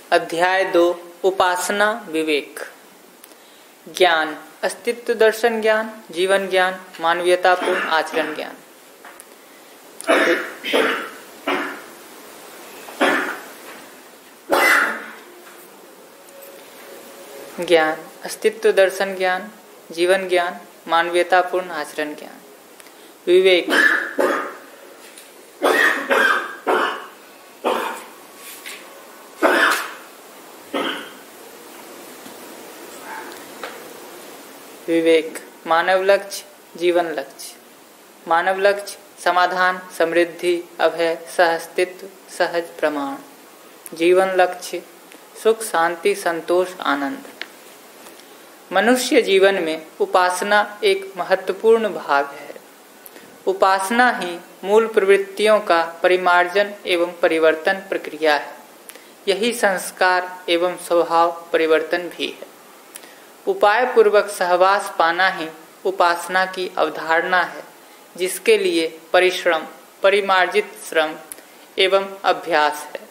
अध्याय 2 उपासना विवेक। ज्ञान, अस्तित्व दर्शन ज्ञान, जीवन ज्ञान, मानवीयतापूर्ण आचरण ज्ञान। ज्ञान, अस्तित्व दर्शन ज्ञान, जीवन ज्ञान, मानवीयतापूर्ण आचरण ज्ञान। विवेक, विवेक मानव लक्ष्य, जीवन लक्ष्य। मानव लक्ष्य समाधान, समृद्धि, अभय, सहअस्तित्व, सहज प्रमाण। जीवन लक्ष्य सुख, शांति, संतोष, आनंद। मनुष्य जीवन में उपासना एक महत्वपूर्ण भाग है। उपासना ही मूल प्रवृत्तियों का परिमार्जन एवं परिवर्तन प्रक्रिया है। यही संस्कार एवं स्वभाव परिवर्तन भी है। उपाय पूर्वक सहवास पाना ही उपासना की अवधारणा है, जिसके लिए परिश्रम, परिमार्जित श्रम एवं अभ्यास है।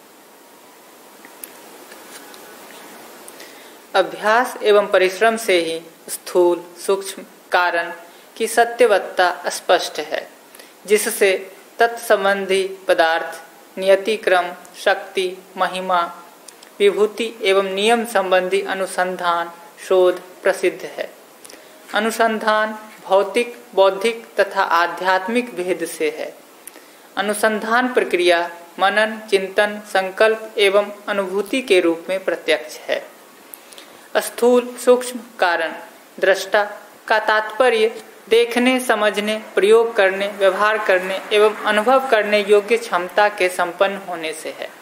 अभ्यास एवं परिश्रम से ही स्थूल सूक्ष्म कारण की सत्यवत्ता स्पष्ट है, जिससे तत्संबंधी पदार्थ, नियति क्रम, शक्ति, महिमा, विभूति एवं नियम संबंधी अनुसंधान शोध प्रसिद्ध है। अनुसंधान भौतिक, बौद्धिक तथा आध्यात्मिक भेद से है। अनुसंधान प्रक्रिया मनन, चिंतन, संकल्प एवं अनुभूति के रूप में प्रत्यक्ष है। स्थूल सूक्ष्म कारण दृष्टा का तात्पर्य देखने, समझने, प्रयोग करने, व्यवहार करने एवं अनुभव करने योग्य क्षमता के संपन्न होने से है।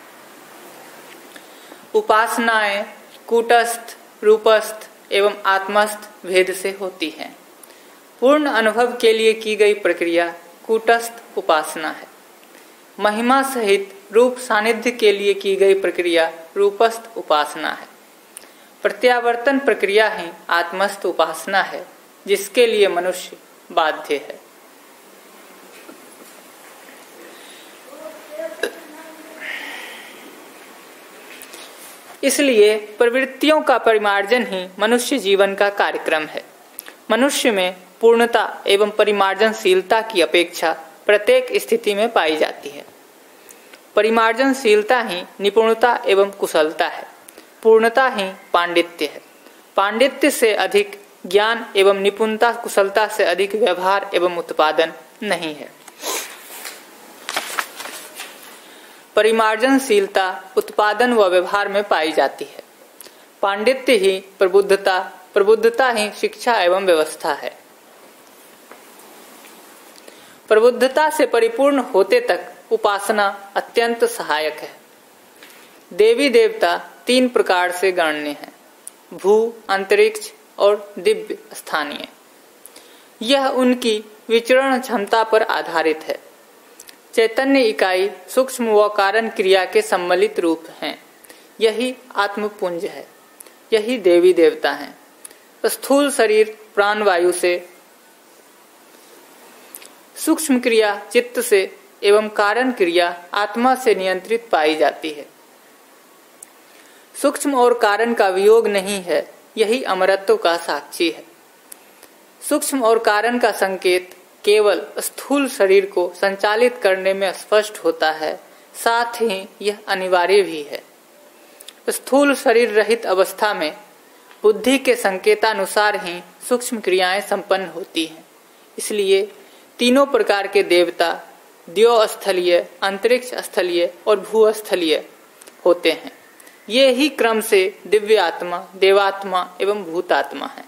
उपासनाएं कूटस्थ, रूपस्थ एवं आत्मस्थ भेद से होती हैं। पूर्ण अनुभव के लिए की गई प्रक्रिया कूटस्थ उपासना है। महिमा सहित रूप सानिध्य के लिए की गई प्रक्रिया रूपस्थ उपासना है। प्रत्यावर्तन प्रक्रिया ही आत्मस्थ उपासना है, जिसके लिए मनुष्य बाध्य है। इसलिए प्रवृत्तियों का परिमार्जन ही मनुष्य जीवन का कार्यक्रम है। मनुष्य में पूर्णता एवं परिमार्जनशीलता की अपेक्षा प्रत्येक स्थिति में पाई जाती है। परिमार्जनशीलता ही निपुणता एवं कुशलता है। पूर्णता ही पांडित्य है। पांडित्य से अधिक ज्ञान एवं निपुणता, कुशलता से अधिक व्यवहार एवं उत्पादन नहीं है। परिमार्जनशीलता उत्पादन व व्यवहार में पाई जाती है। पांडित्य ही प्रबुद्धता, प्रबुद्धता ही शिक्षा एवं व्यवस्था है। प्रबुद्धता से परिपूर्ण होते तक उपासना अत्यंत सहायक है। देवी देवता 3 प्रकार से गण्य हैं: भू, अंतरिक्ष और दिव्य स्थानीय। यह उनकी विचरण क्षमता पर आधारित है। चैतन्य इकाई सूक्ष्म व कारण क्रिया के सम्मिलित रूप हैं। यही आत्मपुंज है। यही देवी देवता हैं। स्थूल शरीर प्राण वायु से, सूक्ष्म क्रिया चित्त से एवं कारण क्रिया आत्मा से नियंत्रित पाई जाती है। सूक्ष्म और कारण का वियोग नहीं है, यही अमरत्व का साक्षी है। सूक्ष्म और कारण का संकेत केवल स्थूल शरीर को संचालित करने में स्पष्ट होता है, साथ ही यह अनिवार्य भी है। स्थूल शरीर रहित अवस्था में बुद्धि के संकेतानुसार ही सूक्ष्म क्रियाएं संपन्न होती हैं। इसलिए तीनों प्रकार के देवता द्योस्थलीय, अंतरिक्ष स्थलीय और भूस्थलीय होते हैं। ये ही क्रम से दिव्य आत्मा, देवात्मा एवं भूतात्मा है।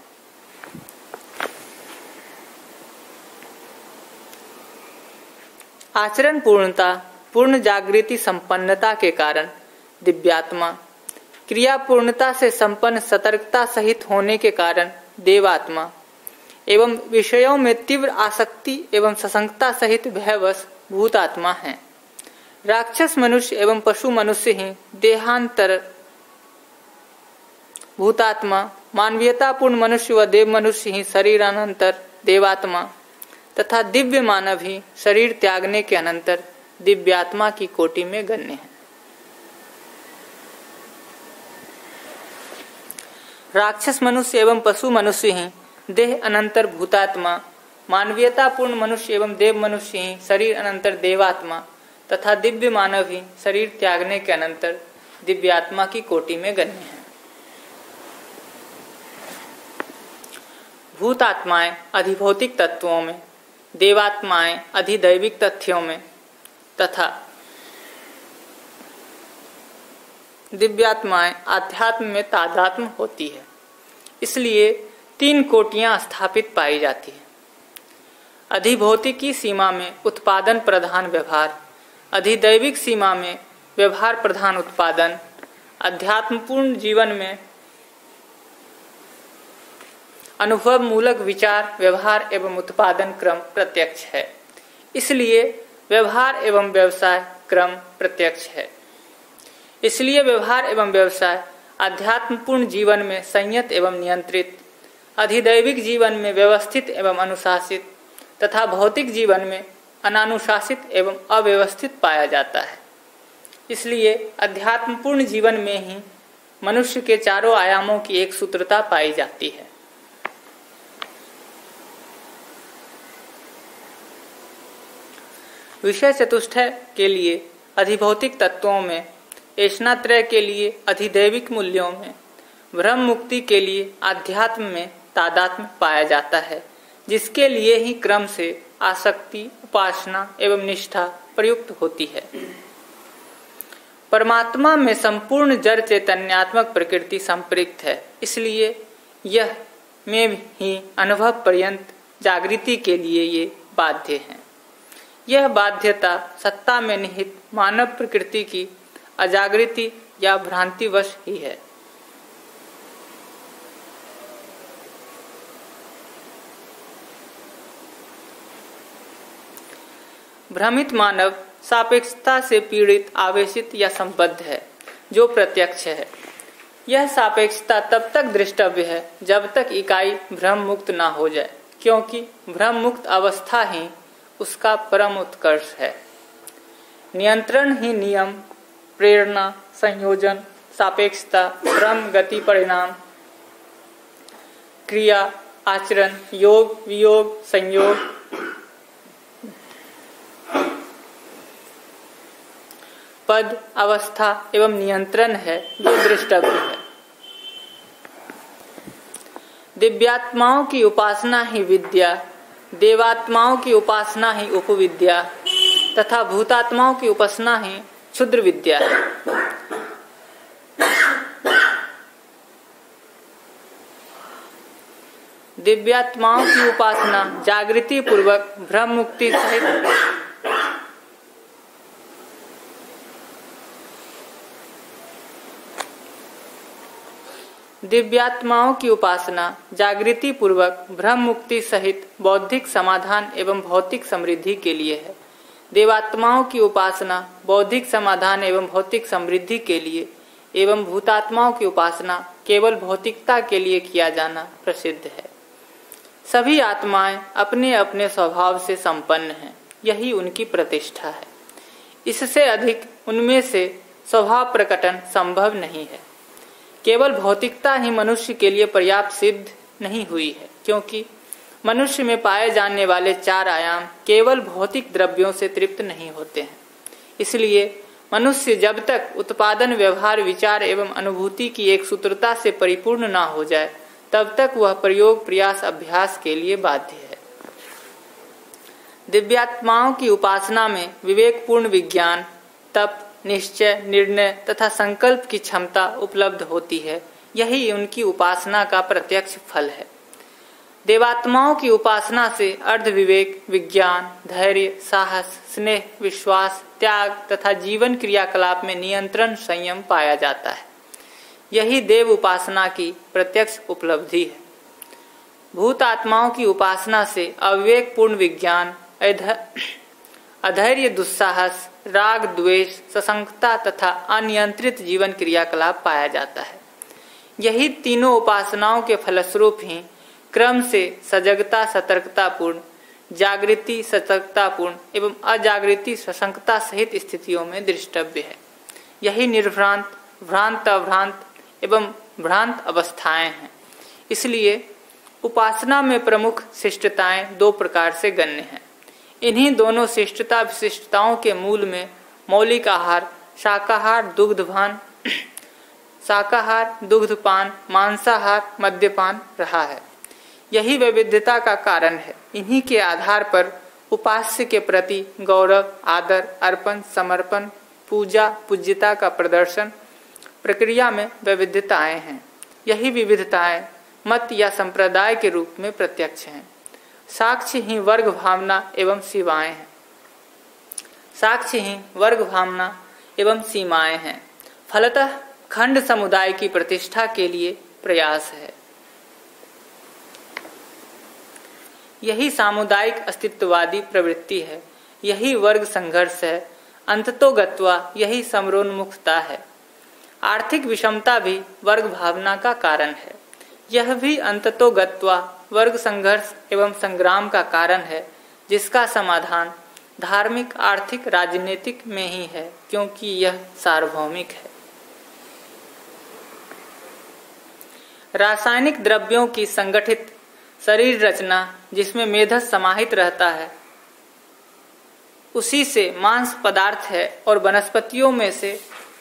आचरण पूर्णता, पूर्ण जागृति संपन्नता के कारण दिव्यात्मा, क्रिया पूर्णता से संपन्न सतर्कता सहित होने के कारण देवात्मा एवं विषयों में तीव्र आसक्ति एवं सशंकता सहित भयवश भूतात्मा है। राक्षस मनुष्य एवं पशु मनुष्य ही देहांतर भूतात्मा, मानवीयतापूर्ण मनुष्य व देव मनुष्य ही शरीरानंतर देवात्मा तथा दिव्य मानव ही शरीर त्यागने के अनंतर दिव्यात्मा की कोटि में गण्य है। राक्षस मनुष्य एवं पशु मनुष्य ही देह अनंतर भूतात्मा, मानवीयतापूर्ण मनुष्य एवं देव मनुष्य ही शरीर अनंतर देवात्मा तथा दिव्य मानव ही शरीर त्यागने के अनंतर दिव्यात्मा की कोटि में गण्य है। भूतात्माएं अधिभौतिक तत्वों में, देवात्माएं अधिदैविक तथ्यों में तथा दिव्यात्माएं आध्यात्म में तादात्म्य होती है। इसलिए 3 कोटियां स्थापित पाई जाती है। अधिभौतिकी सीमा में उत्पादन प्रधान व्यवहार, अधिदैविक सीमा में व्यवहार प्रधान उत्पादन, अध्यात्मपूर्ण जीवन में अनुभव मूलक विचार, व्यवहार एवं उत्पादन क्रम प्रत्यक्ष है। इसलिए व्यवहार एवं व्यवसाय क्रम प्रत्यक्ष है। इसलिए व्यवहार एवं व्यवसाय अध्यात्मपूर्ण जीवन में संयत एवं नियंत्रित, अधिदैविक जीवन में व्यवस्थित एवं अनुशासित तथा भौतिक जीवन में अनानुशासित एवं अव्यवस्थित पाया जाता है। इसलिए अध्यात्मपूर्ण जीवन में ही मनुष्य के चारों आयामों की एक सूत्रता पाई जाती है। विषय चतुष्टय के लिए अधिभौतिक तत्वों में, ऐष्णात्रय के लिए अधिदैविक मूल्यों में, ब्रह्म मुक्ति के लिए आध्यात्म में तादात्म्य पाया जाता है, जिसके लिए ही क्रम से आसक्ति, उपासना एवं निष्ठा प्रयुक्त होती है। परमात्मा में संपूर्ण जड़ चैतन्यात्मक प्रकृति संपृक्त है। इसलिए यह में ही अनुभव पर्यंत जागृति के लिए ये बाध्य है। यह बाध्यता सत्ता में निहित मानव प्रकृति की अजागृति या भ्रांतिवश ही है। भ्रमित मानव सापेक्षता से पीड़ित, आवेशित या संबद्ध है, जो प्रत्यक्ष है। यह सापेक्षता तब तक दृष्टव्य है जब तक इकाई भ्रम मुक्त ना हो जाए, क्योंकि भ्रम मुक्त अवस्था ही उसका परम उत्कर्ष है। नियंत्रण ही नियम, प्रेरणा, संयोजन, सापेक्षता, क्रम, गति, परिणाम, क्रिया, आचरण, योग, वियोग, संयोग, पद, अवस्था एवं नियंत्रण है, जो दृष्टव्य है। दिव्यात्माओं की उपासना ही विद्या, देवात्माओं की उपासना ही उपविद्या तथा भूतात्माओं की उपासना ही क्षुद्र विद्या है। दिव्यात्माओं की उपासना जागृति पूर्वक भ्रम मुक्ति सहित दिव्यात्माओं की उपासना जागृति पूर्वक भ्रम मुक्ति सहित बौद्धिक समाधान एवं भौतिक समृद्धि के लिए है। देवात्माओं की उपासना बौद्धिक समाधान एवं भौतिक समृद्धि के लिए एवं भूतात्माओं की उपासना केवल भौतिकता के लिए किया जाना प्रसिद्ध है। सभी आत्माएं अपने अपने स्वभाव से संपन्न हैं, यही उनकी प्रतिष्ठा है। इससे अधिक उनमें से स्वभाव प्रकटन संभव नहीं है। केवल भौतिकता ही मनुष्य के लिए पर्याप्त सिद्ध नहीं हुई है, क्योंकि मनुष्य में पाए जाने वाले 4 आयाम केवल भौतिक द्रव्यों से तृप्त नहीं होते हैं। इसलिए मनुष्य जब तक उत्पादन, व्यवहार, विचार एवं अनुभूति की एक सूत्रता से परिपूर्ण ना हो जाए, तब तक वह प्रयोग, प्रयास, अभ्यास के लिए बाध्य है। दिव्यात्माओं की उपासना में विवेकपूर्ण विज्ञान, तप, निश्चय, निर्णय तथा संकल्प की क्षमता उपलब्ध होती है। यही उनकी उपासना का प्रत्यक्ष फल है। देवात्माओं की उपासना से अर्ध विवेक, विज्ञान, धैर्य, साहस, स्नेह, विश्वास, त्याग तथा जीवन क्रियाकलाप में नियंत्रण, संयम पाया जाता है। यही देव उपासना की प्रत्यक्ष उपलब्धि है। भूत आत्माओं की उपासना से अविवेकपूर्ण विज्ञान, अधैर्य, दुस्साहस, राग, द्वेष, सशंकता तथा अनियंत्रित जीवन क्रियाकलाप पाया जाता है। यही तीनों उपासनाओं के फलस्वरूप ही क्रम से सजगता, सतर्कतापूर्ण, जागृति, सतर्कतापूर्ण एवं अजागृति, सशंकता सहित स्थितियों में दृष्टव्य है। यही निर्भ्रांत, भ्रांत, अभ्रांत एवं भ्रांत अवस्थाएं हैं। इसलिए उपासना में प्रमुख शिष्टताएं दो प्रकार से गण्य हैं। इन्हीं दोनों शिष्टता विशिष्टताओं के मूल में मौलिक आहार शाकाहार दुग्धपान मांसाहार मद्यपान रहा है। यही वैविध्यता का कारण है। इन्हीं के आधार पर उपास्य के प्रति गौरव आदर अर्पण समर्पण पूजा पूज्यता का प्रदर्शन प्रक्रिया में वैविध्यताएं हैं। यही विविधताएं मत या संप्रदाय के रूप में प्रत्यक्ष हैं। साक्ष्य ही वर्ग भावना एवं सीमाएं हैं। साक्ष्य ही वर्ग भावना एवं सीमाएं हैं। फलतः खंड समुदाय की प्रतिष्ठा के लिए प्रयास है। यही सामुदायिक अस्तित्ववादी प्रवृत्ति है। यही वर्ग संघर्ष है। अंततोगत्वा यही समरोन्मुखता है। आर्थिक विषमता भी वर्ग भावना का कारण है। यह भी अंततोगत्वा वर्ग संघर्ष एवं संग्राम का कारण है, जिसका समाधान धार्मिक आर्थिक राजनीतिक में ही है, क्योंकि यह सार्वभौमिक है। रासायनिक द्रव्यों की संगठित शरीर रचना जिसमें मेधस समाहित रहता है, उसी से मांस पदार्थ है और वनस्पतियों में से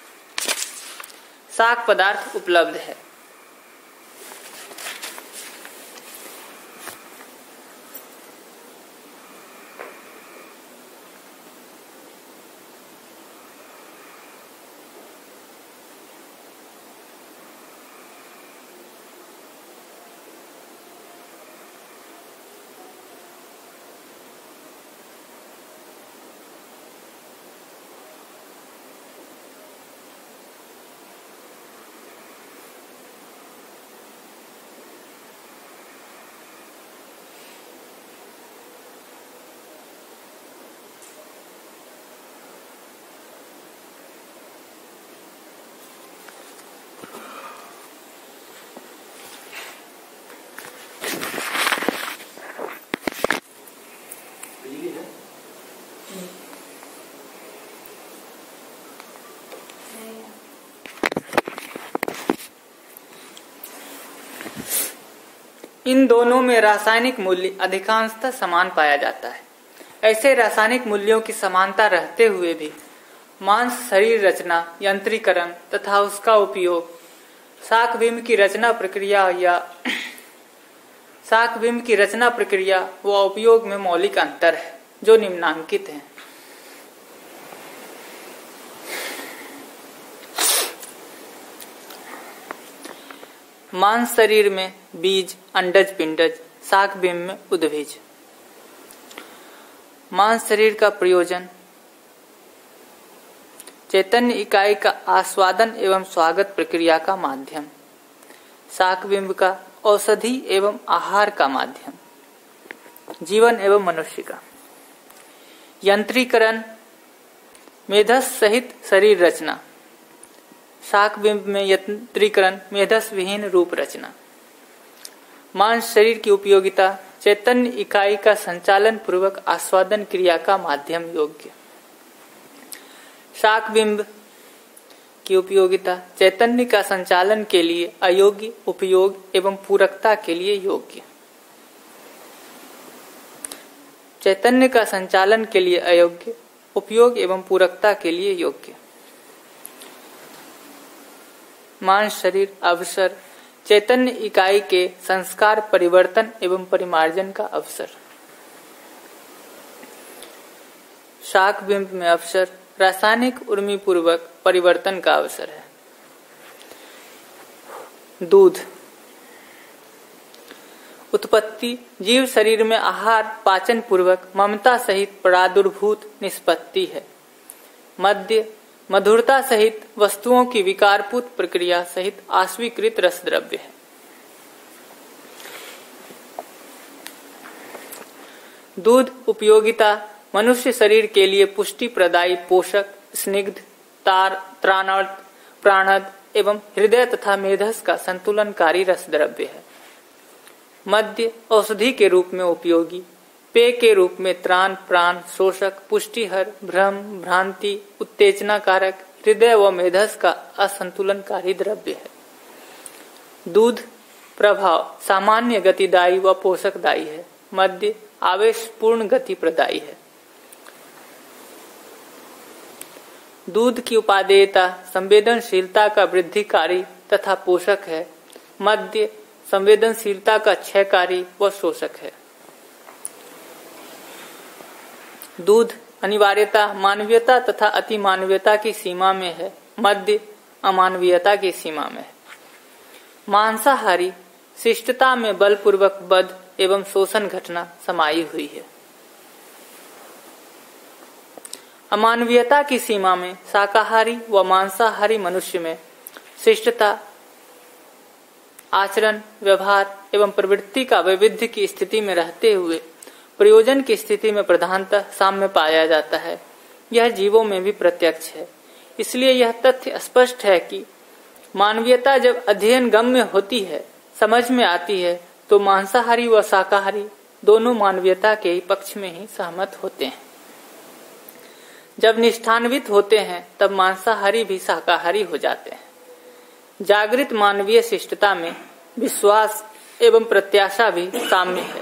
शाक पदार्थ उपलब्ध है। इन दोनों में रासायनिक मूल्य अधिकांशतः समान पाया जाता है। ऐसे रासायनिक मूल्यों की समानता रहते हुए भी मांस शरीर रचना यंत्रीकरण तथा उसका उपयोग शाकबिंब की रचना प्रक्रिया व उपयोग में मौलिक अंतर है, जो निम्नांकित है। मांस शरीर में बीज अंडज पिंडज, शाकबिंब में उद्भिज। मांस शरीर का प्रयोजन चैतन्य इकाई का आस्वादन एवं स्वागत प्रक्रिया का माध्यम, शाकबिंब का औषधि एवं आहार का माध्यम, जीवन एवं मनुष्य का यंत्रीकरण, मेधस सहित शरीर रचना, शाकबिंब में यंत्रीकरण मेधस विहीन रूप रचना। मांस शरीर की उपयोगिता चैतन्य इकाई का संचालन पूर्वक आस्वादन क्रिया का माध्यम योग्य। शाकबिंब की उपयोगिता चैतन्य का संचालन के लिए अयोग्य, उपयोग एवं पूरकता के लिए योग्य। चैतन्य का संचालन के लिए अयोग्य, उपयोग एवं पूरकता के लिए योग्य। मांस शरीर अवसर चैतन्य इकाई के संस्कार परिवर्तन एवं परिमार्जन का अवसर। शाकबिंब में अवसर रासायनिक उर्मी पूर्वक परिवर्तन का अवसर है। दूध उत्पत्ति जीव शरीर में आहार पाचन पूर्वक ममता सहित प्रादुर्भूत निष्पत्ति है। मध्य मधुरता सहित वस्तुओं की विकारपूत प्रक्रिया सहित आस्वीकृत रस द्रव्य है। दूध उपयोगिता मनुष्य शरीर के लिए पुष्टि प्रदायी पोषक, स्निग्ध, त्राणद, प्राणद एवं हृदय तथा मेधस का संतुलनकारी रस द्रव्य है। मद्य औषधि के रूप में उपयोगी, पेय के रूप में त्राण, प्राण, शोषक, पुष्टिहर, भ्रम, भ्रांति, उत्तेजना कारक, हृदय व मेधस का असंतुलनकारी द्रव्य है। दूध प्रभाव सामान्य गतिदायी व पोषकदायी है। मध्य आवेशपूर्ण गति प्रदायी है। दूध की उपादेयता संवेदनशीलता का वृद्धिकारी तथा पोषक है। मध्य संवेदनशीलता का क्षयकारी व शोषक है। दूध अनिवार्यता मानवीयता तथा अति मानवीयता की सीमा में है। मध्य अमानवीयता की सीमा में है। मांसाहारी शिष्टता में बलपूर्वक वध एवं शोषण घटना समाई हुई है। अमानवीयता की सीमा में शाकाहारी व मांसाहारी मनुष्य में शिष्टता आचरण व्यवहार एवं प्रवृत्ति का वैविध्य की स्थिति में रहते हुए प्रयोजन की स्थिति में प्रधानतः साम्य पाया जाता है। यह जीवों में भी प्रत्यक्ष है। इसलिए यह तथ्य स्पष्ट है कि मानवीयता जब अध्ययन गम्य होती है, समझ में आती है, तो मांसाहारी व शाकाहारी दोनों मानवीयता के पक्ष में ही सहमत होते हैं। जब निष्ठान्वित होते हैं तब मांसाहारी भी शाकाहारी हो जाते हैं। जागृत मानवीय शिष्टता में विश्वास एवं प्रत्याशा भी साम्य है।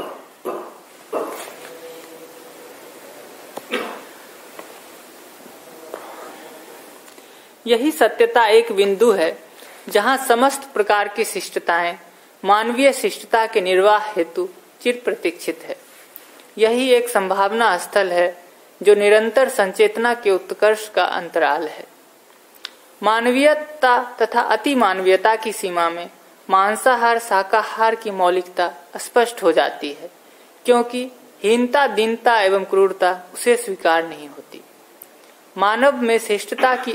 यही सत्यता एक बिंदु है जहां समस्त प्रकार की शिष्टताएं मानवीय शिष्टता के निर्वाह हेतु चिर प्रतीक्षित है। यही एक संभावना स्थल है जो निरंतर संचेतना के उत्कर्ष का अंतराल है। मानवीयता तथा अति मानवीयता की सीमा में मांसाहार शाकाहार की मौलिकता स्पष्ट हो जाती है, क्योंकि हीनता दीनता एवं क्रूरता उसे स्वीकार नहीं होती। मानव में शिष्टता की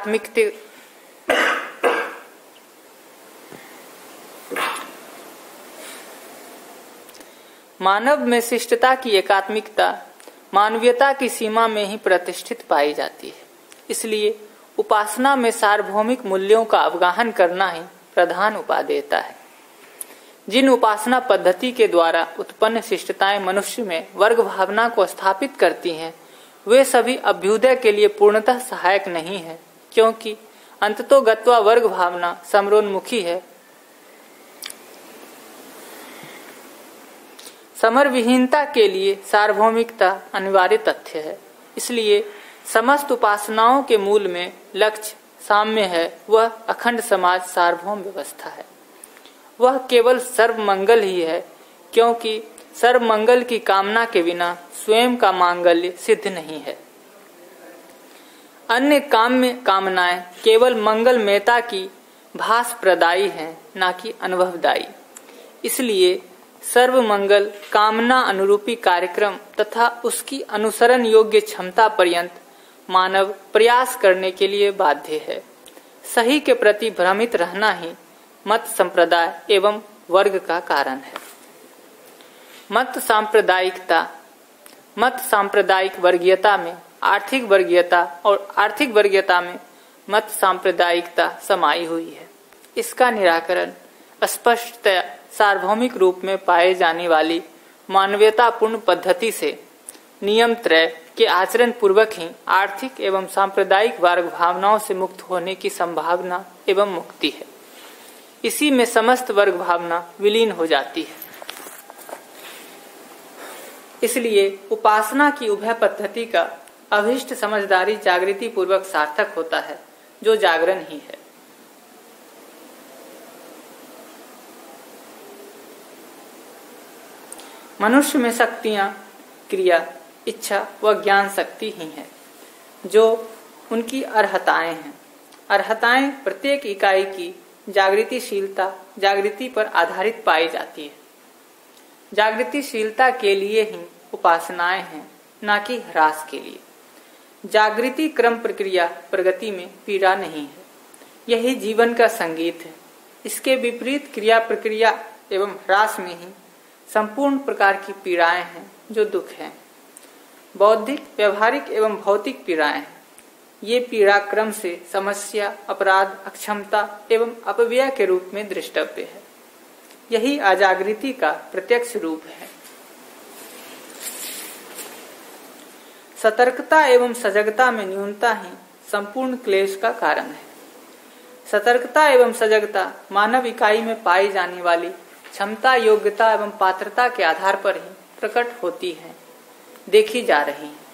एकात्मिकता मानवीयता की सीमा में ही प्रतिष्ठित पाई जाती है। इसलिए उपासना में सार्वभौमिक मूल्यों का अवगाहन करना ही प्रधान उपादेयता है। जिन उपासना पद्धति के द्वारा उत्पन्न शिष्टताएं मनुष्य में वर्ग भावना को स्थापित करती हैं, वे सभी अभ्युदय के लिए पूर्णतः सहायक नहीं है, क्योंकि अंततोगत्वा वर्ग भावना समरोन्मुखी है। समर विहीनता के लिए सार्वभौमिकता अनिवार्य तथ्य है। इसलिए समस्त उपासनाओं के मूल में लक्ष्य साम्य है। वह अखंड समाज सार्वभौम व्यवस्था है। वह केवल सर्वमंगल ही है, क्योंकि सर्वमंगल की कामना के बिना स्वयं का मांगल्य सिद्ध नहीं है। अन्य काम्य कामनाएं केवल मंगलमयता की भास प्रदायी हैं, न कि अनुभवदायी। इसलिए सर्वमंगल कामना अनुरूपी कार्यक्रम तथा उसकी अनुसरण योग्य क्षमता पर्यंत मानव प्रयास करने के लिए बाध्य है। सही के प्रति भ्रमित रहना ही मत संप्रदाय एवं वर्ग का कारण है। मत सांप्रदायिक वर्गीयता में आर्थिक वर्गीयता और आर्थिक वर्गीयता में मत सांप्रदायिकता समाई हुई है। इसका निराकरण स्पष्टतया सार्वभौमिक रूप में पाए जाने वाली मानवीयतापूर्ण पद्धति से नियम त्रय के आचरण पूर्वक ही आर्थिक एवं सांप्रदायिक वर्ग भावनाओं से मुक्त होने की संभावना एवं मुक्ति है। इसी में समस्त वर्ग भावना विलीन हो जाती है। इसलिए उपासना की उभय पद्धति का अभिष्ट समझदारी जागृति पूर्वक सार्थक होता है, जो जागरण ही है। मनुष्य में शक्तियां क्रिया इच्छा व ज्ञान शक्ति ही है, जो उनकी अर्हताएं हैं। अर्हताएं प्रत्येक इकाई की जागृति पर आधारित पाई जाती है। जागृतिशीलता के लिए ही उपासनाएं हैं, न कि ह्रास के लिए। जागृति क्रम प्रक्रिया प्रगति में पीड़ा नहीं है, यही जीवन का संगीत है। इसके विपरीत क्रिया प्रक्रिया एवं ह्रास में ही संपूर्ण प्रकार की पीड़ाएं हैं, जो दुख है। बौद्धिक व्यवहारिक एवं भौतिक पीड़ाएं हैं। ये पीड़ा क्रम से समस्या अपराध अक्षमता एवं अपव्यय के रूप में दृष्टव्य है। यही अजागृति का प्रत्यक्ष रूप है। सतर्कता एवं सजगता में न्यूनता ही संपूर्ण क्लेश का कारण है। सतर्कता एवं सजगता मानव इकाई में पाई जाने वाली क्षमता, योग्यता एवं पात्रता के आधार पर ही प्रकट होती है, देखी जा रही है,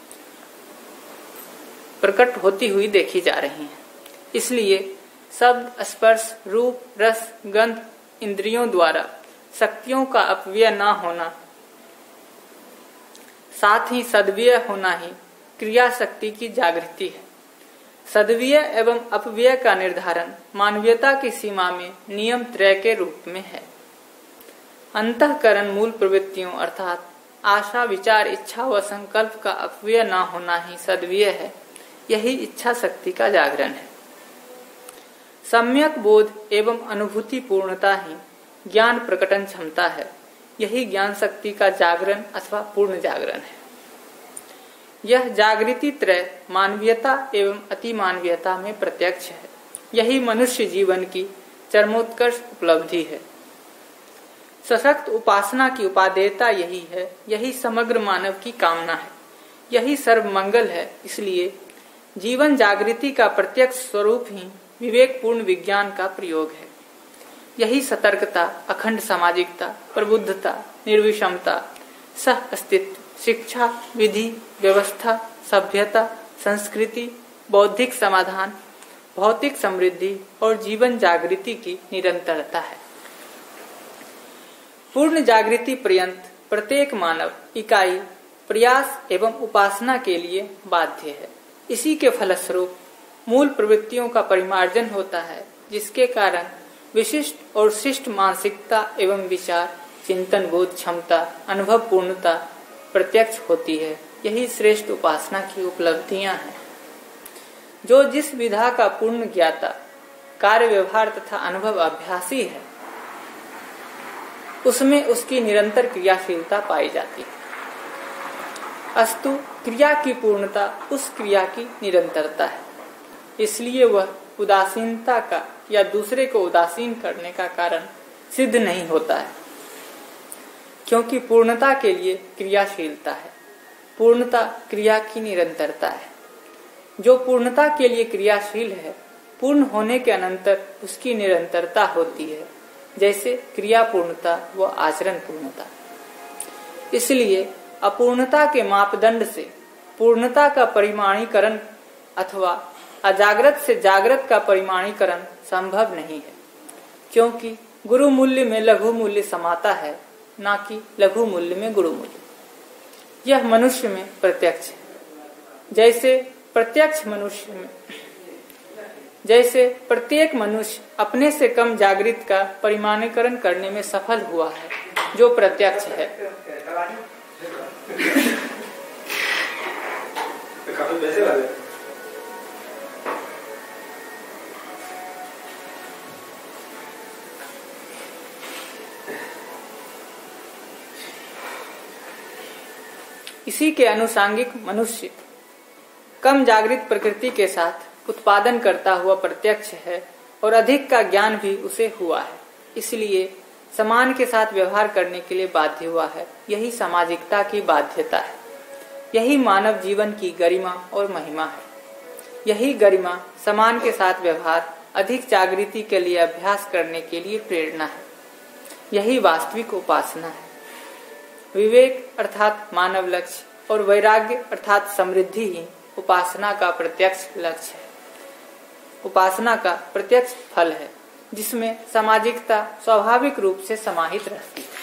प्रकट होती हुई देखी जा रही है। इसलिए शब्द, स्पर्श, रूप, रस, गंध इंद्रियों द्वारा शक्तियों का अपव्यय न होना, साथ ही सद्व्यय होना ही क्रिया शक्ति की जागृति है। सद्व्यय एवं अपव्यय का निर्धारण मानवीयता की सीमा में नियम त्रय के रूप में है। अंतःकरण मूल प्रवृत्तियों अर्थात आशा, विचार, इच्छा व संकल्प का अपव्यय न होना ही सद्व्यय है। यही इच्छा शक्ति का जागरण है। सम्यक बोध एवं अनुभूति पूर्णता ही ज्ञान प्रकटन क्षमता है। यही ज्ञान शक्ति का जागरण अथवा पूर्ण जागरण है। यह जागृति त्रय मानवीयता एवं अति मानवीयता में प्रत्यक्ष है। यही मनुष्य जीवन की चरमोत्कर्ष उपलब्धि है। सशक्त उपासना की उपादेयता यही है। यही समग्र मानव की कामना है। यही सर्वमंगल है। इसलिए जीवन जागृति का प्रत्यक्ष स्वरूप ही विवेकपूर्ण विज्ञान का प्रयोग है। यही सतर्कता, अखंड सामाजिकता, प्रबुद्धता, निर्विषमता, सह अस्तित्व, शिक्षा, विधि, व्यवस्था, सभ्यता, संस्कृति, बौद्धिक समाधान, भौतिक समृद्धि और जीवन जागृति की निरंतरता है। पूर्ण जागृति पर्यंत प्रत्येक मानव इकाई प्रयास एवं उपासना के लिए बाध्य है। इसी के फलस्वरूप मूल प्रवृत्तियों का परिमार्जन होता है, जिसके कारण विशिष्ट और शिष्ट मानसिकता एवं विचार, चिंतन, बोध क्षमता, अनुभव पूर्णता प्रत्यक्ष होती है। यही श्रेष्ठ उपासना की उपलब्धियां हैं। जो जिस विधा का पूर्ण ज्ञाता, कार्य व्यवहार तथा अनुभव अभ्यासी है, उसमें उसकी निरंतर क्रियाशीलता पाई जाती है। अस्तु क्रिया की पूर्णता उस क्रिया की निरंतरता है। इसलिए वह उदासीनता का या दूसरे को उदासीन करने का कारण सिद्ध नहीं होता है, क्योंकि पूर्णता के लिए क्रियाशीलता है। पूर्णता क्रिया की निरंतरता है। जो पूर्णता के लिए क्रियाशील है, पूर्ण होने के अनंतर उसकी निरंतरता होती है, जैसे क्रिया पूर्णता व आचरण पूर्णता। इसलिए अपूर्णता के मापदंड से पूर्णता का परिमाणीकरण अथवा अजागृत से जागृत का परिमाणीकरण संभव नहीं है, क्योंकि गुरु मूल्य में लघु मूल्य समाता है, न कि लघु मूल्य में गुरु मूल्य। यह मनुष्य में प्रत्यक्ष है। जैसे प्रत्येक मनुष्य अपने से कम जागृत का परिमाणीकरण करने में सफल हुआ है, जो प्रत्यक्ष है। इसी के अनुसांगिक मनुष्य कम जागृत प्रकृति के साथ उत्पादन करता हुआ प्रत्यक्ष है और अधिक का ज्ञान भी उसे हुआ है। इसलिए समान के साथ व्यवहार करने के लिए बाध्य हुआ है। यही सामाजिकता की बाध्यता है। यही मानव जीवन की गरिमा और महिमा है। यही गरिमा समान के साथ व्यवहार, अधिक जागृति के लिए अभ्यास करने के लिए प्रेरणा है। यही वास्तविक उपासना है। विवेक अर्थात मानव लक्ष्य और वैराग्य अर्थात समृद्धि ही उपासना का प्रत्यक्ष लक्ष्य है, उपासना का प्रत्यक्ष फल है, जिसमें सामाजिकता स्वाभाविक रूप से समाहित रहती है।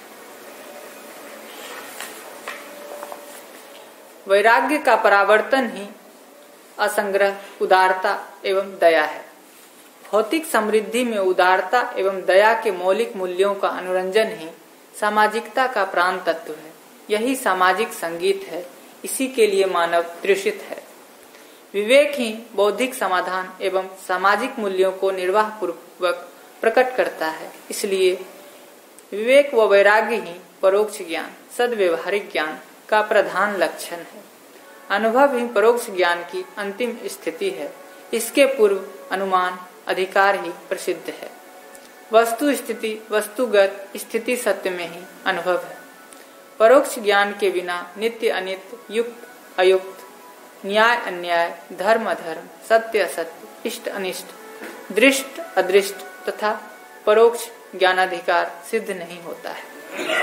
वैराग्य का परावर्तन ही असंग्रह, उदारता एवं दया है। भौतिक समृद्धि में उदारता एवं दया के मौलिक मूल्यों का अनुरंजन ही सामाजिकता का प्राण तत्व है। यही सामाजिक संगीत है। इसी के लिए मानव तृषित है। विवेक ही बौद्धिक समाधान एवं सामाजिक मूल्यों को निर्वाह पूर्वक प्रकट करता है। इसलिए विवेक व वैराग्य ही परोक्ष ज्ञान, सद्व्यवहारिक ज्ञान का प्रधान लक्षण है। अनुभव ही परोक्ष ज्ञान की अंतिम स्थिति है। इसके पूर्व अनुमान, अधिकार ही प्रसिद्ध है। वस्तु स्थिति, वस्तुगत स्थिति सत्य में ही अनुभव है। परोक्ष ज्ञान के बिना नित्य अनित्य, युक्त अयुक्त, न्याय अन्याय, धर्म अधर्म, सत्य असत्य, इष्ट अनिष्ट दृष्ट अदृष्ट तथा परोक्ष ज्ञानाधिकार सिद्ध नहीं होता है।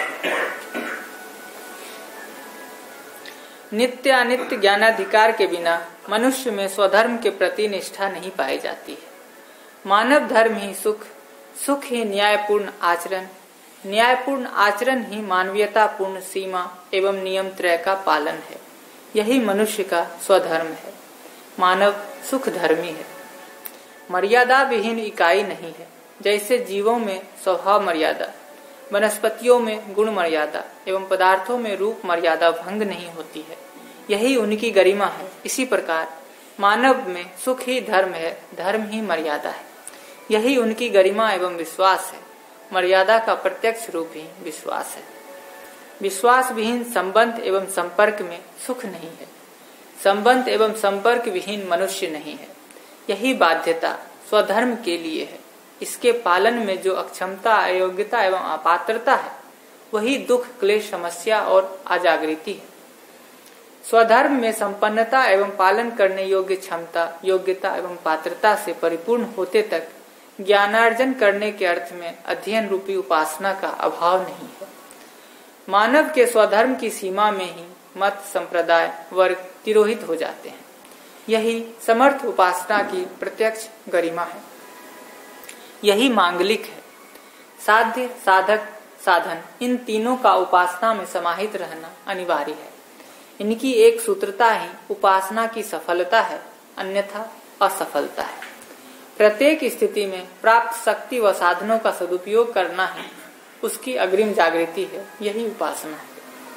नित्य अनित्य ज्ञानाधिकार के बिना मनुष्य में स्वधर्म के प्रति निष्ठा नहीं पाई जाती है। मानव धर्म ही सुख, सुख ही न्यायपूर्ण आचरण, न्यायपूर्ण आचरण ही मानवीयतापूर्ण सीमा एवं नियम त्रय का पालन है। यही मनुष्य का स्वधर्म है। मानव सुख धर्मी है, मर्यादा विहीन इकाई नहीं है। जैसे जीवों में स्वभाव मर्यादा, वनस्पतियों में गुण मर्यादा एवं पदार्थों में रूप मर्यादा भंग नहीं होती है, यही उनकी गरिमा है। इसी प्रकार मानव में सुख ही धर्म है, धर्म ही मर्यादा है, यही उनकी गरिमा एवं विश्वास है। मर्यादा का प्रत्यक्ष रूप ही विश्वास है। विश्वास विहीन संबंध एवं संपर्क में सुख नहीं है। संबंध एवं संपर्क विहीन मनुष्य नहीं है। यही बाध्यता स्वधर्म के लिए है। इसके पालन में जो अक्षमता, अयोग्यता एवं अपात्रता है, वही दुख, क्लेश, समस्या और अजागृति है। स्वधर्म में संपन्नता एवं पालन करने योग्य क्षमता, योग्यता एवं पात्रता से परिपूर्ण होते तक ज्ञानार्जन करने के अर्थ में अध्ययन रूपी उपासना का अभाव नहीं है। मानव के स्वधर्म की सीमा में ही मत, संप्रदाय, वर्ग तिरोहित हो जाते हैं। यही समर्थ उपासना की प्रत्यक्ष गरिमा है। यही मांगलिक है। साध्य, साधक, साधन, इन तीनों का उपासना में समाहित रहना अनिवार्य है। इनकी एक सूत्रता ही उपासना की सफलता है, अन्यथा असफलता है। प्रत्येक स्थिति में प्राप्त शक्ति व साधनों का सदुपयोग करना ही उसकी अग्रिम जागृति है। यही उपासना है।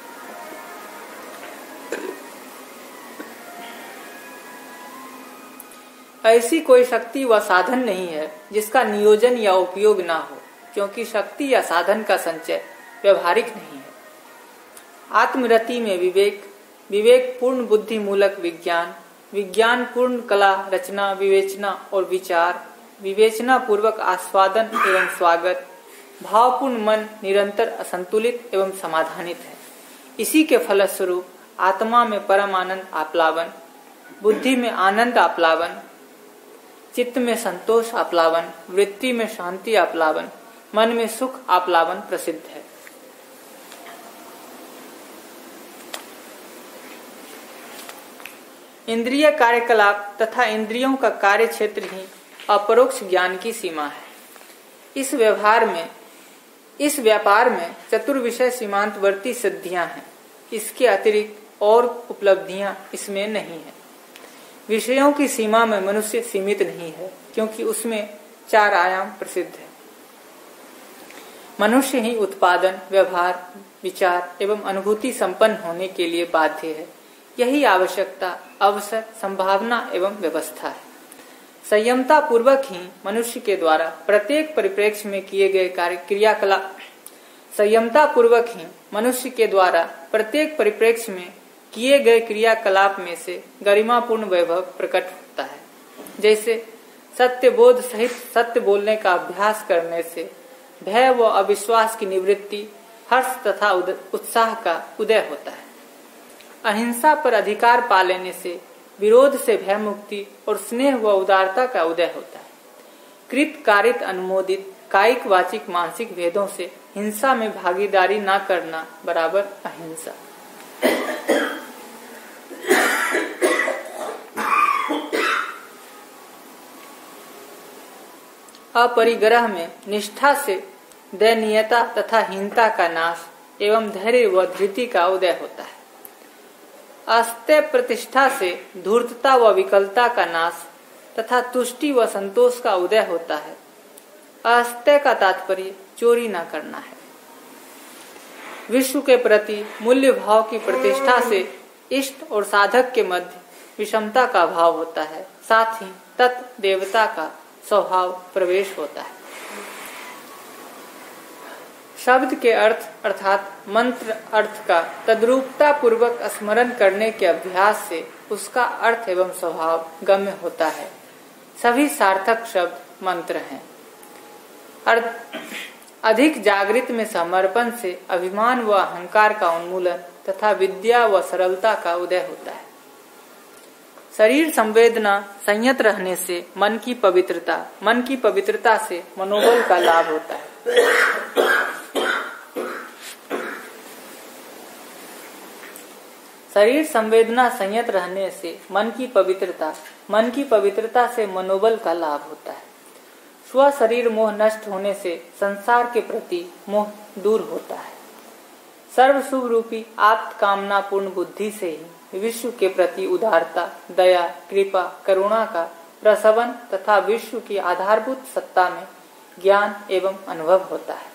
ऐसी कोई शक्ति व साधन नहीं है जिसका नियोजन या उपयोग ना हो, क्योंकि शक्ति या साधन का संचय व्यवहारिक नहीं है। आत्मरति में विवेक, विवेक पूर्ण बुद्धि मूलक विज्ञान, विज्ञान पूर्ण कला, रचना, विवेचना और विचार, विवेचना पूर्वक आस्वादन एवं स्वागत, भावपूर्ण मन निरंतर असंतुलित एवं समाधानित है। इसी के फलस्वरूप आत्मा में परम आनंद आप्लावन, बुद्धि में आनंद आप्लावन, चित्त में संतोष आप्लावन, वृत्ति में शांति आप्लावन, मन में सुख आप्लावन प्रसिद्ध है। इंद्रिय कार्यकलाप तथा इंद्रियों का कार्य क्षेत्र ही अपरोक्ष ज्ञान की सीमा है। इस व्यापार में चतुर्विषय सीमांतवर्ती सिद्धियां हैं। इसके अतिरिक्त और उपलब्धियां इसमें नहीं है। विषयों की सीमा में मनुष्य सीमित नहीं है, क्योंकि उसमें 4 आयाम प्रसिद्ध है। मनुष्य ही उत्पादन, व्यवहार, विचार एवं अनुभूति संपन्न होने के लिए बाध्य है। यही आवश्यकता, अवसर, संभावना एवं व्यवस्था है। संयमता पूर्वक ही मनुष्य के द्वारा प्रत्येक परिप्रेक्ष्य में किए गए क्रियाकलाप, संयमता पूर्वक ही मनुष्य के द्वारा प्रत्येक परिप्रेक्ष्य में किए गए क्रियाकलाप में से गरिमापूर्ण वैभव प्रकट होता है। जैसे सत्य बोध सहित सत्य बोलने का अभ्यास करने से भय व अविश्वास की निवृत्ति, हर्ष तथा उत्साह का उदय होता है। अहिंसा पर अधिकार पा लेने से विरोध से भय मुक्ति और स्नेह व उदारता का उदय होता है। कृत, कारित, अनुमोदित कायिक, वाचिक, मानसिक भेदों से हिंसा में भागीदारी न करना बराबर अहिंसा। अपरिग्रह में निष्ठा से दयनीयता तथा हीनता का नाश एवं धैर्य व धृति का उदय होता है। अस्त्य प्रतिष्ठा से धूर्तता व विकलता का नाश तथा तुष्टि व संतोष का उदय होता है। अस्त्य का तात्पर्य चोरी न करना है। विश्व के प्रति मूल्य भाव की प्रतिष्ठा से इष्ट और साधक के मध्य विषमता का भाव होता है। साथ ही तत् देवता का स्वभाव प्रवेश होता है। शब्द के अर्थ अर्थात मंत्र अर्थ का तद्रूपता पूर्वक स्मरण करने के अभ्यास से उसका अर्थ एवं स्वभाव गम्य होता है। सभी सार्थक शब्द मंत्र हैं। अधिक जागृत में समर्पण से अभिमान व अहंकार का उन्मूलन तथा विद्या व सरलता का उदय होता है। शरीर संवेदना संयत रहने से मन की पवित्रता से मनोबल का लाभ होता है। शरीर संवेदना संयत रहने से मन की पवित्रता से मनोबल का लाभ होता है। स्व शरीर मोह नष्ट होने से संसार के प्रति मोह दूर होता है। सर्व शुभ रूपी आप्त कामना पूर्ण बुद्धि से ही विश्व के प्रति उदारता, दया, कृपा, करुणा का प्रसवन तथा विश्व की आधारभूत सत्ता में ज्ञान एवं अनुभव होता है।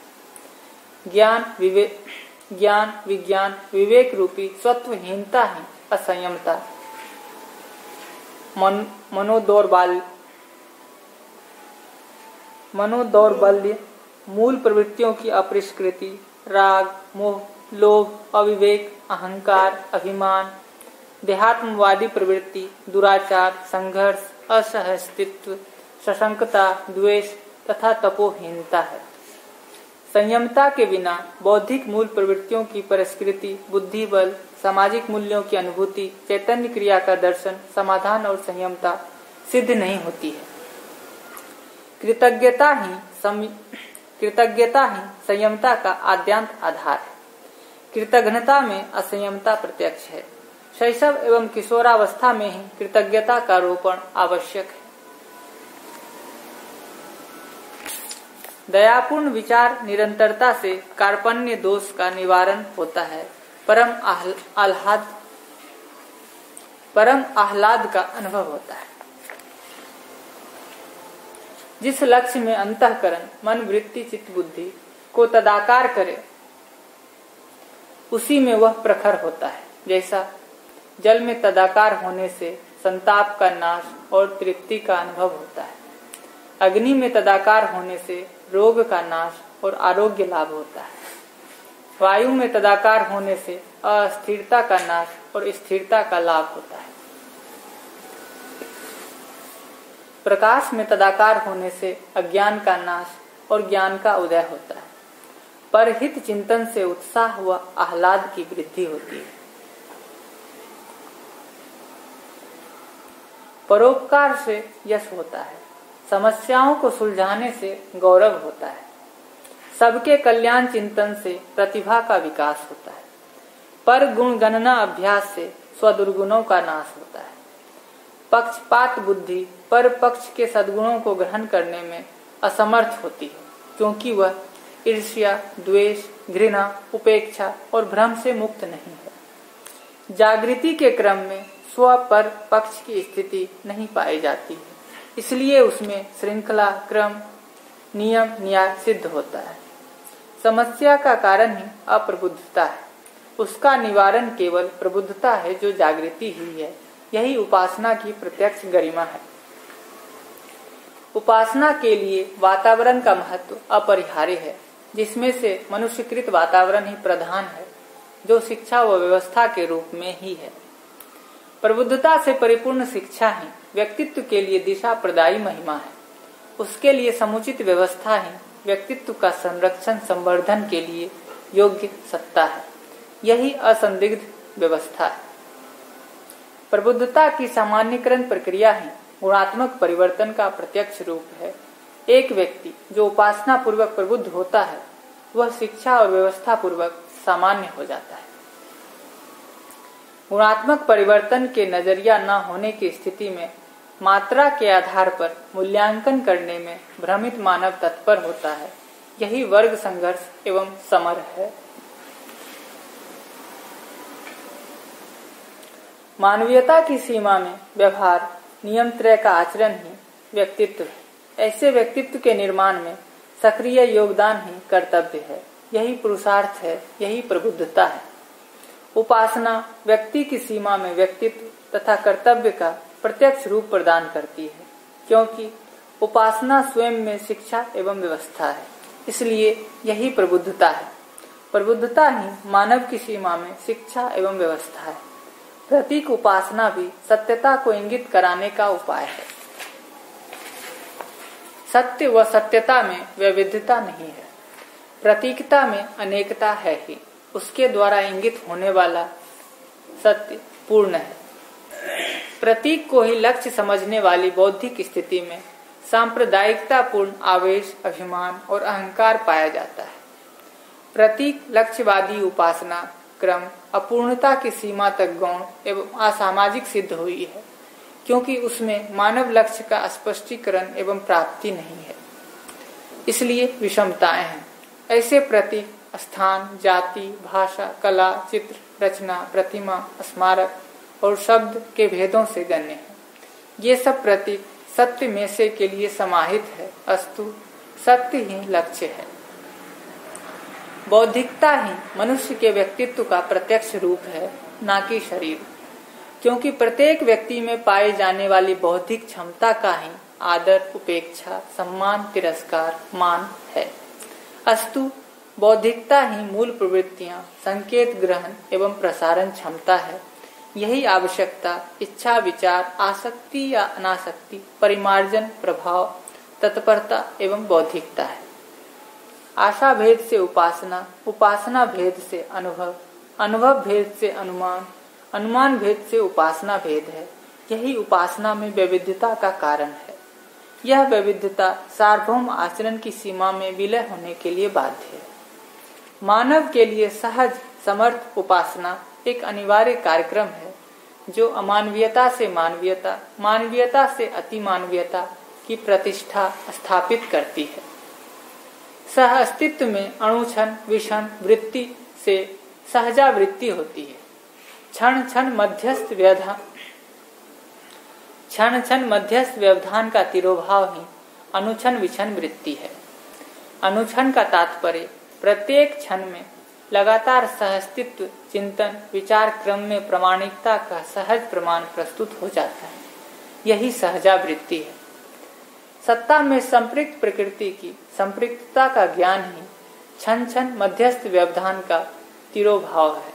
ज्ञान विज्ञान विवेक रूपी स्वत्वहीनता ही असंयमता, मनोदौर्बल्य, मूल प्रवृत्तियों की अपरिष्कृति, राग, मोह, लोभ, अविवेक, अहंकार, अभिमान, देहात्मवादी प्रवृत्ति, दुराचार, संघर्ष, असहस्तित्व, सशंकता, द्वेष तथा तपोहीनता है। संयमता के बिना बौद्धिक मूल प्रवृत्तियों की परिष्कृति, बुद्धि बल, सामाजिक मूल्यों की अनुभूति, चैतन्य क्रिया का दर्शन, समाधान और संयमता सिद्ध नहीं होती है। कृतज्ञता ही संयमता का आद्यांत आधार है। कृतघ्नता में असंयमता प्रत्यक्ष है। शैशव एवं किशोरावस्था में ही कृतज्ञता का रोपण आवश्यक है। दयापूर्ण विचार निरंतरता से कार्पण्य दोष का निवारण होता है। परम आह्लाद का अनुभव होता है। जिस लक्ष्य में अंतःकरण, मन, वृत्ति, चित्त, बुद्धि को तदाकार करे, उसी में वह प्रखर होता है। जैसा जल में तदाकार होने से संताप का नाश और तृप्ति का अनुभव होता है, अग्नि में तदाकार होने से रोग का नाश और आरोग्य लाभ होता है, वायु में तदाकार होने से अस्थिरता का नाश और स्थिरता का लाभ होता है, प्रकाश में तदाकार होने से अज्ञान का नाश और ज्ञान का उदय होता है, परहित चिंतन से उत्साह व आह्लाद की वृद्धि होती है, परोपकार से यश होता है, समस्याओं को सुलझाने से गौरव होता है, सबके कल्याण चिंतन से प्रतिभा का विकास होता है, पर गुण गणना अभ्यास से स्वदुर्गुणों का नाश होता है, पक्षपात बुद्धि पर पक्ष के सद्गुणों को ग्रहण करने में असमर्थ होती है, क्योंकि वह ईर्ष्या, द्वेष, घृणा, उपेक्षा और भ्रम से मुक्त नहीं है। जागृति के क्रम में स्व पर पक्ष की स्थिति नहीं पाई जाती है, इसलिए उसमें श्रृंखला, क्रम, नियम, न्याय सिद्ध होता है। समस्या का कारण ही अप्रबुद्धता है, उसका निवारण केवल प्रबुद्धता है जो जागृति ही है। यही उपासना की प्रत्यक्ष गरिमा है। उपासना के लिए वातावरण का महत्व अपरिहार्य है, जिसमें से मनुष्यकृत वातावरण ही प्रधान है, जो शिक्षा व व्यवस्था के रूप में ही है। प्रबुद्धता से परिपूर्ण शिक्षा ही व्यक्तित्व के लिए दिशा प्रदायी महिमा है। उसके लिए समुचित व्यवस्था ही व्यक्तित्व का संरक्षण संवर्धन के लिए योग्य सत्ता है। यही असंदिग्ध व्यवस्था है। प्रबुद्धता की सामान्यकरण प्रक्रिया ही गुणात्मक परिवर्तन का प्रत्यक्ष रूप है। एक व्यक्ति जो उपासना पूर्वक प्रबुद्ध होता है, वह शिक्षा और व्यवस्था पूर्वक सामान्य हो जाता है। गुणात्मक परिवर्तन के नजरिया न होने की स्थिति में मात्रा के आधार पर मूल्यांकन करने में भ्रमित मानव तत्पर होता है। यही वर्ग संघर्ष एवं समर है। मानवीयता की सीमा में व्यवहार नियम त्रय का आचरण ही व्यक्तित्व है। ऐसे व्यक्तित्व के निर्माण में सक्रिय योगदान ही कर्तव्य है। यही पुरुषार्थ है, यही प्रबुद्धता है। उपासना व्यक्ति की सीमा में व्यक्तित्व तथा कर्तव्य का प्रत्यक्ष रूप प्रदान करती है, क्योंकि उपासना स्वयं में शिक्षा एवं व्यवस्था है। इसलिए यही प्रबुद्धता है। प्रबुद्धता ही मानव की सीमा में शिक्षा एवं व्यवस्था है। प्रतीक उपासना भी सत्यता को इंगित कराने का उपाय है। सत्य व सत्यता में वैविध्यता नहीं है, प्रतीकता में अनेकता है ही। उसके द्वारा इंगित होने वाला सत्य पूर्ण है। प्रतीक को ही लक्ष्य समझने वाली बौद्धिक स्थिति में सांप्रदायिकतापूर्ण आवेश, अभिमान और अहंकार पाया जाता है। प्रतीक लक्ष्यवादी उपासना क्रम अपूर्णता की सीमा तक गौण एवं असामाजिक सिद्ध हुई है, क्योंकि उसमें मानव लक्ष्य का स्पष्टीकरण एवं प्राप्ति नहीं है, इसलिए विषमताएं हैं। ऐसे प्रतीक स्थान, जाति, भाषा, कला, चित्र, रचना, प्रतिमा, स्मारक और शब्द के भेदों से गण्य हैं। ये सब प्रतीक सत्य में से के लिए समाहित है, अस्तु सत्य ही लक्ष्य है। बौद्धिकता ही मनुष्य के व्यक्तित्व का प्रत्यक्ष रूप है, ना कि शरीर, क्योंकि प्रत्येक व्यक्ति में पाई जाने वाली बौद्धिक क्षमता का ही आदर, उपेक्षा, सम्मान, तिरस्कार, मान है। अस्तु बौद्धिकता ही मूल प्रवृत्तियां, संकेत ग्रहण एवं प्रसारण क्षमता है। यही आवश्यकता, इच्छा, विचार, आसक्ति या अनासक्ति, परिमार्जन, प्रभाव, तत्परता एवं बौद्धिकता है। आशा भेद से उपासना, उपासना भेद से अनुभव, अनुभव भेद से अनुमान, अनुमान भेद से उपासना भेद है। यही उपासना में वैविध्यता का कारण है। यह वैविध्यता सार्वभौम आचरण की सीमा में विलय होने के लिए बाध्य है। मानव के लिए सहज समर्थ उपासना एक अनिवार्य कार्यक्रम है, जो अमानवीयता से मानवीयता, मानवीयता से अतिमानवीयता की प्रतिष्ठा स्थापित करती है। सह अस्तित्व में अणुक्षण विषण वृत्ति से सहजा वृत्ति होती है। क्षण क्षण मध्यस्थ व्यवधान का तिरोभाव ही अनुक्षण विषण वृत्ति है। अनुक्षण का तात्पर्य प्रत्येक क्षण में लगातार सहअस्तित्व चिंतन विचार क्रम में प्रामाणिकता का सहज प्रमाण प्रस्तुत हो जाता है। यही सहजा वृत्ति है। सत्ता में संपृक्त प्रकृति की संपृक्तता का ज्ञान ही क्षण क्षण मध्यस्थ व्यवधान का तिरोभाव है।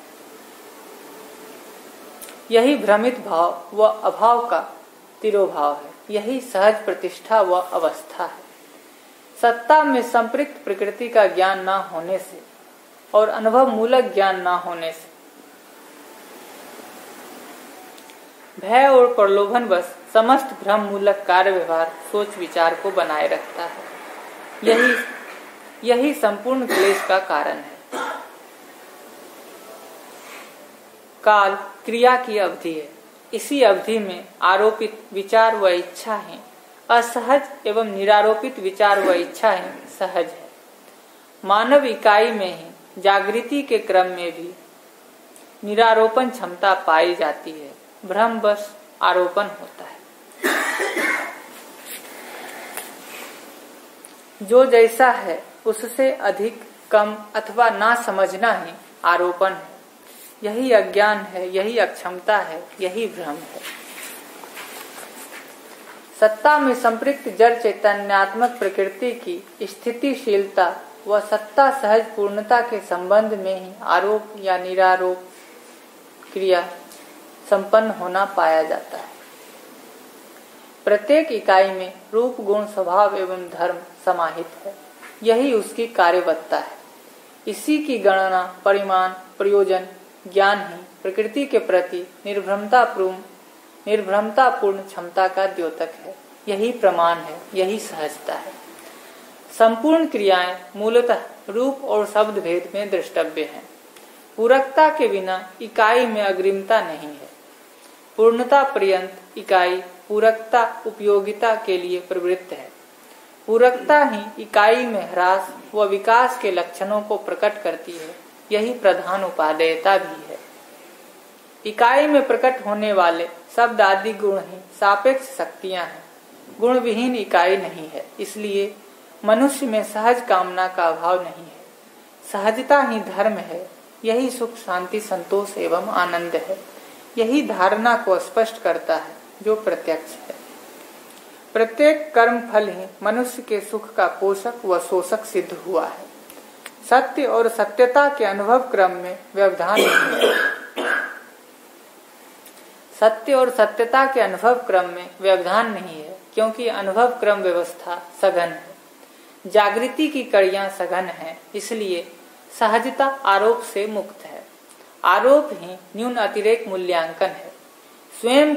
यही भ्रमित भाव व अभाव का तिरोभाव है। यही सहज प्रतिष्ठा व अवस्था है। सत्ता में संपृक्त प्रकृति का ज्ञान न होने से और अनुभव मूलक ज्ञान न होने से भय और प्रलोभन बस समस्त भ्रम मूलक कार्य व्यवहार सोच विचार को बनाए रखता है। यही संपूर्ण क्लेश का कारण है। काल क्रिया की अवधि है। इसी अवधि में आरोपित विचार व इच्छा है असहज एवं निरारोपित विचार व इच्छा है सहज है। मानव इकाई में ही जागृति के क्रम में भी निरारोपण क्षमता पाई जाती है। भ्रम बस आरोपण होता है। जो जैसा है उससे अधिक कम अथवा ना समझना ही आरोपण है। यही अज्ञान है, यही अक्षमता है, यही भ्रम है। सत्ता में संपृक्त जड़ चैतन्यात्मक प्रकृति की स्थितिशीलता व सत्ता सहज पूर्णता के संबंध में ही आरोप या निरारोप क्रिया संपन्न होना पाया जाता है। प्रत्येक इकाई में रूप गुण स्वभाव एवं धर्म समाहित है। यही उसकी कार्यवत्ता है। इसी की गणना परिमाण प्रयोजन ज्ञान ही प्रकृति के प्रति निर्भ्रमतापूर्ण क्षमता का द्योतक है। यही प्रमाण है, यही सहजता है। संपूर्ण क्रियाएं मूलतः रूप और शब्द भेद में द्रष्टव्य हैं। पूरकता के बिना इकाई में अग्रिमता नहीं है। पूर्णता पर्यंत इकाई पूरकता उपयोगिता के लिए प्रवृत्त है। पूरकता ही इकाई में ह्रास व विकास के लक्षणों को प्रकट करती है। यही प्रधान उपादेयता भी है। इकाई में प्रकट होने वाले शब्द आदि गुण ही सापेक्ष शक्तियां हैं। गुण विहीन इकाई नहीं है। इसलिए मनुष्य में सहज कामना का अभाव नहीं है। सहजता ही धर्म है। यही सुख शांति संतोष एवं आनंद है। यही धारणा को स्पष्ट करता है जो प्रत्यक्ष है। प्रत्येक कर्म फल ही मनुष्य के सुख का पोषक व शोषक सिद्ध हुआ है। सत्य और सत्यता के अनुभव क्रम में व्यवधान नहीं है। सत्य और सत्यता के अनुभव क्रम में व्यवधान नहीं है, क्योंकि अनुभव क्रम व्यवस्था सघन है। जागृति की कड़ियां सघन है। इसलिए सहजता आरोप से मुक्त है। आरोप ही न्यून अतिरेक मूल्यांकन है। स्वयं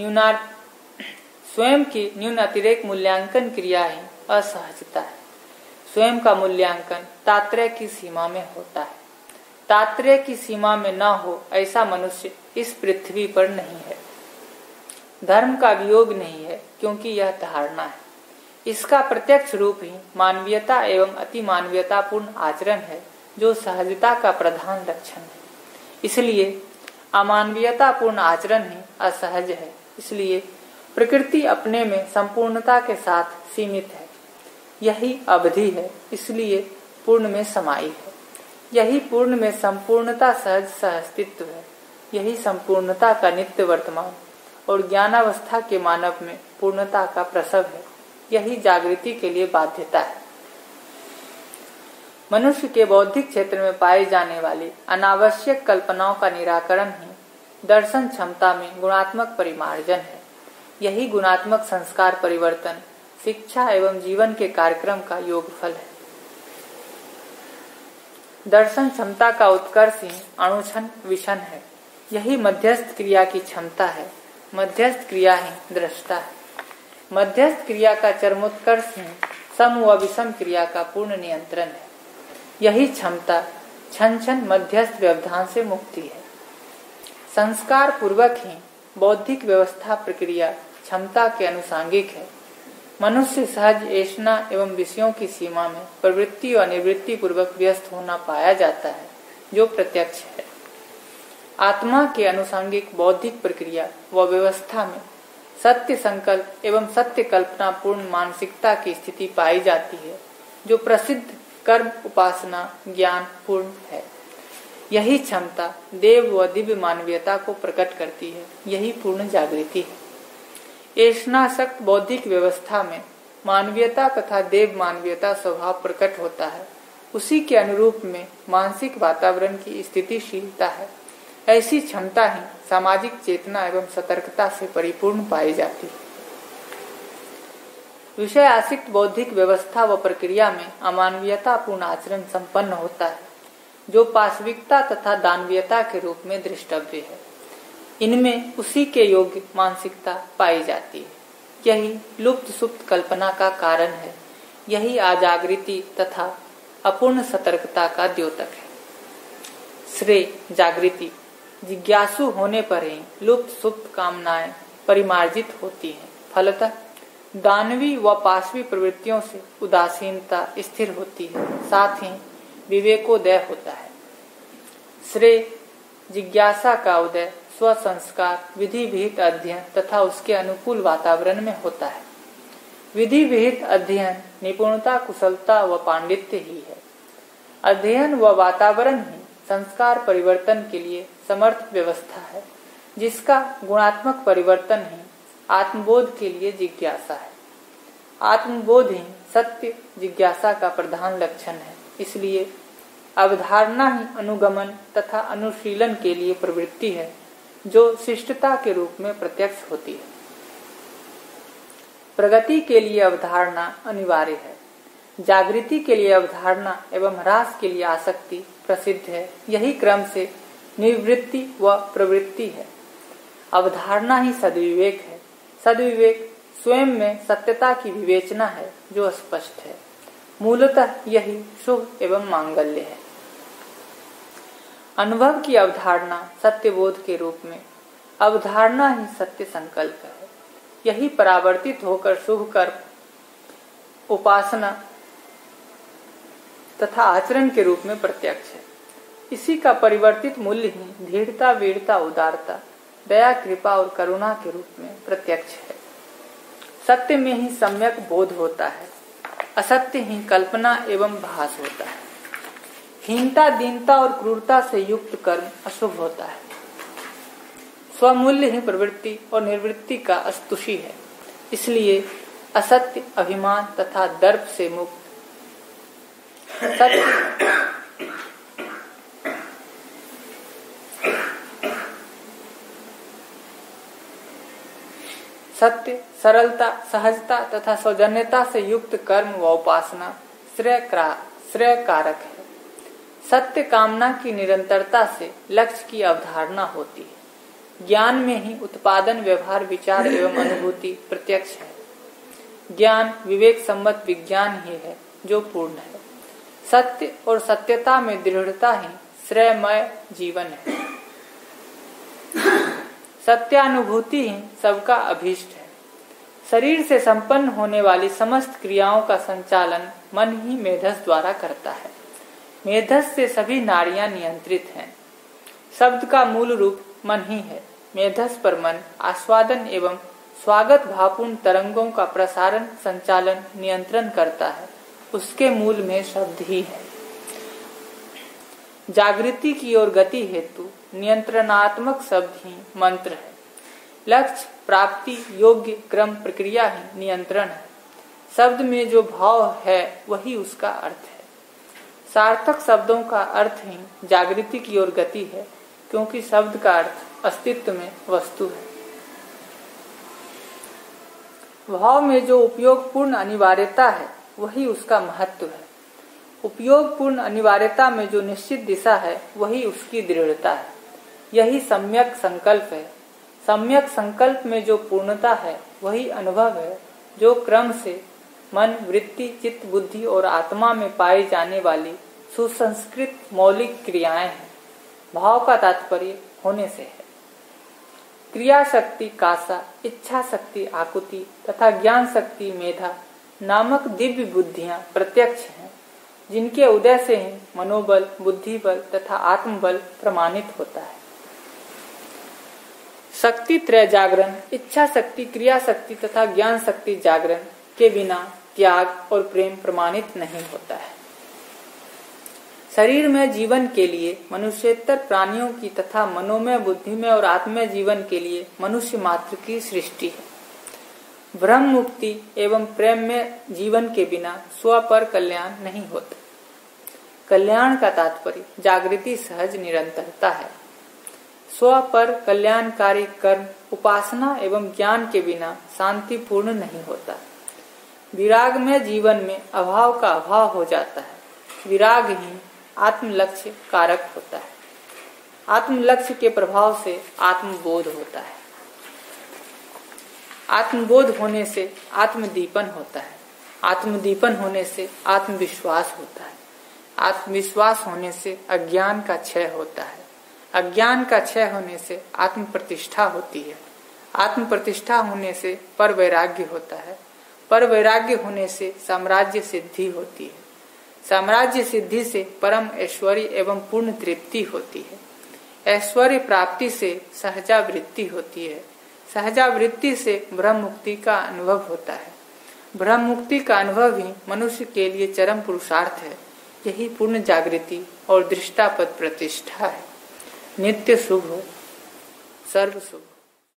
की न्यून अतिरेक मूल्यांकन क्रिया ही असहजता है। स्वयं का मूल्यांकन तात्पर्य की सीमा में होता है। तात्पर्य की सीमा में न हो ऐसा मनुष्य इस पृथ्वी पर नहीं है। धर्म का वियोग नहीं है, क्योंकि यह धारणा है। इसका प्रत्यक्ष रूप ही मानवीयता एवं अति मानवीयतापूर्ण आचरण है, जो सहजता का प्रधान लक्षण है। इसलिए अमानवीयतापूर्ण आचरण ही असहज है। इसलिए प्रकृति अपने में संपूर्णता के साथ सीमित है। यही अवधि है, इसलिए पूर्ण में समाई है। यही पूर्ण में संपूर्णता सहज सहअस्तित्व है। यही संपूर्णता का नित्य वर्तमान और ज्ञानावस्था के मानव में पूर्णता का प्रसव है। यही जागृति के लिए बाध्यता है। मनुष्य के बौद्धिक क्षेत्र में पाई जाने वाली अनावश्यक कल्पनाओं का निराकरण ही दर्शन क्षमता में गुणात्मक परिमार्जन है। यही गुणात्मक संस्कार परिवर्तन, शिक्षा एवं जीवन के कार्यक्रम का योगफल है। दर्शन क्षमता का उत्कर्ष ही अणुछन विषण है। यही मध्यस्थ क्रिया की क्षमता है। मध्यस्थ क्रिया ही दृष्टा है। मध्यस्थ क्रिया का चरमोत्कर्ष ही सम व विषम क्रिया का पूर्ण नियंत्रण है। यही क्षमता क्षण क्षण मध्यस्थ व्यवधान से मुक्ति है। संस्कार पूर्वक ही बौद्धिक व्यवस्था प्रक्रिया क्षमता के अनुसांगिक है। मनुष्य सहज ऐषणा एवं विषयों की सीमा में प्रवृत्ति और निवृत्ति पूर्वक व्यस्त होना पाया जाता है, जो प्रत्यक्ष है। आत्मा के अनुसांगिक बौद्धिक प्रक्रिया व व्यवस्था में सत्य संकल्प एवं सत्य कल्पना पूर्ण मानसिकता की स्थिति पाई जाती है, जो प्रसिद्ध कर्म उपासना ज्ञान पूर्ण है। यही क्षमता देव व दिव्य मानवीयता को प्रकट करती है। यही पूर्ण जागृति है। ऐषणासक्त बौद्धिक व्यवस्था में मानवीयता तथा देव मानवीयता स्वभाव प्रकट होता है। उसी के अनुरूप में मानसिक वातावरण की स्थितिशीलता है। ऐसी क्षमता ही सामाजिक चेतना एवं सतर्कता से परिपूर्ण पाई जाती है। विषय आसक्त बौद्धिक व्यवस्था व प्रक्रिया में अमानवीयतापूर्ण आचरण संपन्न होता है, जो पाशविकता तथा दानवीयता के रूप में दृष्टव्य है। इनमें उसी के योग्य मानसिकता पाई जाती है। यही लुप्त सुप्त कल्पना का कारण है। यही अजागृति तथा अपूर्ण सतर्कता का द्योतक है। श्रेय जागृति जिज्ञासु होने पर ही लुप्त सुप्त कामनाएं परिमार्जित होती हैं। फलतः दानवी व पाशवी प्रवृत्तियों से उदासीनता स्थिर होती है, साथ ही विवेकोदय होता है। श्रेय जिज्ञासा का उदय स्व संस्कार विधि विहित अध्ययन तथा उसके अनुकूल वातावरण में होता है। विधि विहित अध्ययन निपुणता कुशलता व पांडित्य ही है। अध्ययन व वातावरण ही संस्कार परिवर्तन के लिए समर्थ व्यवस्था है, जिसका गुणात्मक परिवर्तन ही आत्मबोध के लिए जिज्ञासा है। आत्मबोध ही सत्य जिज्ञासा का प्रधान लक्षण है। इसलिए अवधारणा ही अनुगमन तथा अनुशीलन के लिए प्रवृत्ति है, जो शिष्टता के रूप में प्रत्यक्ष होती है। प्रगति के लिए अवधारणा अनिवार्य है। जागृति के लिए अवधारणा एवं ह्रास के लिए आसक्ति प्रसिद्ध है। यही क्रम से निवृत्ति व प्रवृत्ति है। अवधारणा ही सद्विवेक है। सद्विवेक स्वयं में सत्यता की विवेचना है, जो स्पष्ट है। मूलतः यही शुभ एवं मांगल्य है। अनुभव की अवधारणा सत्यबोध के रूप में, अवधारणा ही सत्य संकल्प है। यही परावर्तित होकर शुभ कर्म उपासना तथा आचरण के रूप में प्रत्यक्ष है। इसी का परिवर्तित मूल्य ही धीरता वीरता उदारता दया कृपा और करुणा के रूप में प्रत्यक्ष है। सत्य में ही सम्यक बोध होता है। असत्य ही कल्पना एवं भास होता है। हीनता दीनता और क्रूरता से युक्त कर्म अशुभ होता है। स्वमूल्य ही प्रवृत्ति और निर्वृत्ति का अस्तुषी है। इसलिए असत्य अभिमान तथा दर्प से मुक्त सत्य सरलता सहजता तथा सौजन्यता से युक्त कर्म व उपासना श्रेय कारक है। सत्य कामना की निरंतरता से लक्ष्य की अवधारणा होती है। ज्ञान में ही उत्पादन, व्यवहार, विचार एवं अनुभूति प्रत्यक्ष है। ज्ञान विवेक सम्मत विज्ञान ही है जो पूर्ण है। सत्य और सत्यता में दृढ़ता ही श्रेयमय जीवन है। सत्यानुभूति ही सबका अभीष्ट है। शरीर से संपन्न होने वाली समस्त क्रियाओं का संचालन मन ही मेधस द्वारा करता है। मेधस से सभी नाड़ियां नियंत्रित हैं। शब्द का मूल रूप मन ही है। मेधस पर मन आस्वादन एवं स्वागत भावपूर्ण तरंगों का प्रसारण, संचालन, नियंत्रण करता है। उसके मूल में शब्द ही है। जागृति की ओर गति हेतु नियंत्रणात्मक शब्द ही मंत्र है। लक्ष्य प्राप्ति योग्य क्रम प्रक्रिया ही नियंत्रण है। शब्द में जो भाव है वही उसका अर्थ है। सार्थक शब्दों का अर्थ ही जागृति की ओर गति है, क्योंकि शब्द का अर्थ अस्तित्व में वस्तु है। भाव में जो उपयोगपूर्ण अनिवार्यता है वही उसका महत्व है। उपयोगपूर्ण अनिवार्यता में जो निश्चित दिशा है वही उसकी दृढ़ता है। यही सम्यक संकल्प है। सम्यक संकल्प में जो पूर्णता है वही अनुभव है, जो क्रम से मन, वृत्ति, चित्त, बुद्धि और आत्मा में पाई जाने वाली सुसंस्कृत मौलिक क्रियाएं हैं। भाव का तात्पर्य होने से है। क्रिया शक्ति कासा, इच्छा शक्ति आकुति तथा ज्ञान शक्ति मेधा नामक दिव्य बुद्धियां प्रत्यक्ष हैं, जिनके उदय से ही मनोबल, बुद्धिबल तथा आत्मबल प्रमाणित होता है। शक्ति त्रय जागरण, इच्छा शक्ति, क्रिया शक्ति तथा ज्ञान शक्ति जागरण के बिना त्याग और प्रेम प्रमाणित नहीं होता है। शरीर में जीवन के लिए मनुष्येतर प्राणियों की तथा मनोमय, बुद्धिमय और आत्मय जीवन के लिए मनुष्य मात्र की सृष्टि है। ब्रह्म मुक्ति एवं प्रेम में जीवन के बिना स्व पर कल्याण नहीं होता। कल्याण का तात्पर्य जागृति सहज निरंतरता है। स्व पर कल्याणकारी कर्म, उपासना एवं ज्ञान के बिना शांतिपूर्ण नहीं होता। विराग में जीवन में अभाव का अभाव हो जाता है। विराग ही आत्म लक्ष्य कारक होता है। आत्म लक्ष्य के प्रभाव से आत्मबोध होता है। आत्मबोध होने से आत्मदीपन होता है। आत्मदीपन होने से आत्मविश्वास होता है। आत्मविश्वास होने से अज्ञान का क्षय होता है। अज्ञान का क्षय होने से आत्म प्रतिष्ठा होती है। आत्म प्रतिष्ठा होने से पर वैराग्य होता है। पर वैराग्य होने से साम्राज्य सिद्धि होती है। साम्राज्य सिद्धि से परम ऐश्वर्य एवं पूर्ण तृप्ति होती है। ऐश्वर्य प्राप्ति से सहजावृत्ति होती है। सहजावृत्ति से ब्रह्म मुक्ति का अनुभव होता है। ब्रह्म मुक्ति का अनुभव ही मनुष्य के लिए चरम पुरुषार्थ है। यही पूर्ण जागृति और दृष्टापद प्रतिष्ठा है। नित्य शुभ हो, सर्व शुभ।